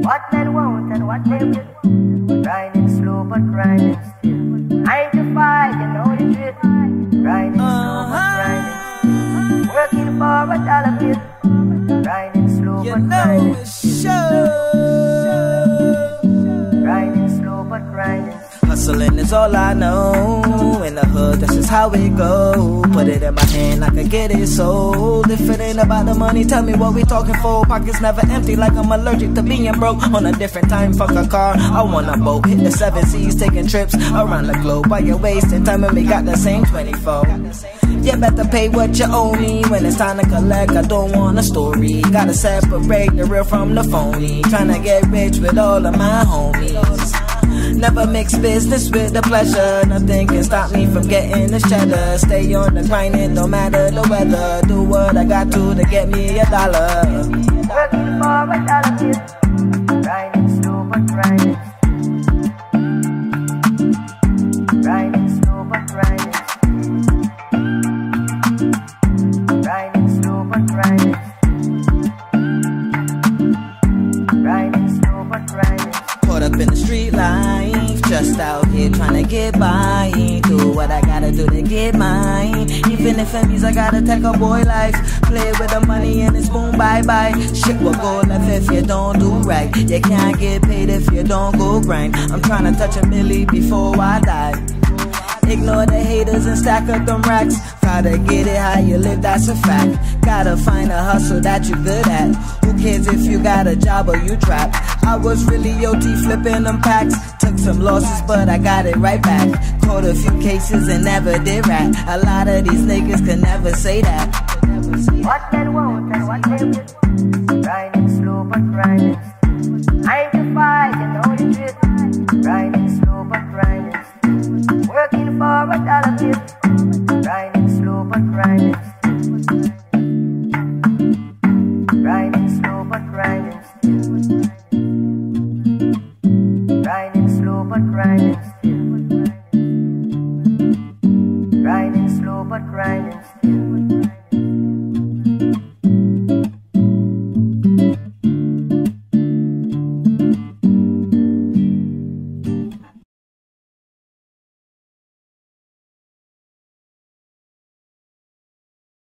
What men want and what they will. Grinding slow but grinding still. 9 to 5, you know the drill. Grinding slow but grinding. Working for $1 bill. Grinding slow but grinding. Grinding slow but grinding. Hustling is all I know. In the hood, that's just how it go. Put it in my hand, I can get it sold. If it ain't about the money, tell me what we talking for. Pockets never empty, like I'm allergic to being broke. On a different time, fuck a car, I want a boat. Hit the 7 seas, taking trips around the globe. While you're wasting time and we got the same 24. You better pay what you owe me. When it's time to collect, I don't want a story. Gotta separate the real from the phony. Tryna get rich with all of my homies. Never mix business with the pleasure. Nothing can stop me from getting the cheddar. Stay on the grinding, no matter the weather. Do what I got to get me $1. Working for $1 bill. Grinding slow but grinding. Grinding slow but grinding. Grinding slow but grinding. Grinding slow but grinding. Caught up in the street life, just out here trying to get by. Do what I gotta do to get mine. Even if it means I gotta take a boy life. Play with the money and it's boom bye bye. Shit will go left if you don't do right. You can't get paid if you don't go grind. I'm trying to touch a milli before I die. Ignore the haters and stack up them racks. Gotta get it how you live, that's a fact. Gotta find a hustle that you're good at. Who cares if you got a job or you trapped? I was really OT flipping them packs. Took some losses but I got it right back. Caught a few cases and never did rat. A lot of these niggas can never say that. What men want and what they will. Grinding slow but grinding. 9 to 5, you know the drill. Grinding slow but grinding. Working for $1 bill. Grinding slow but grinding.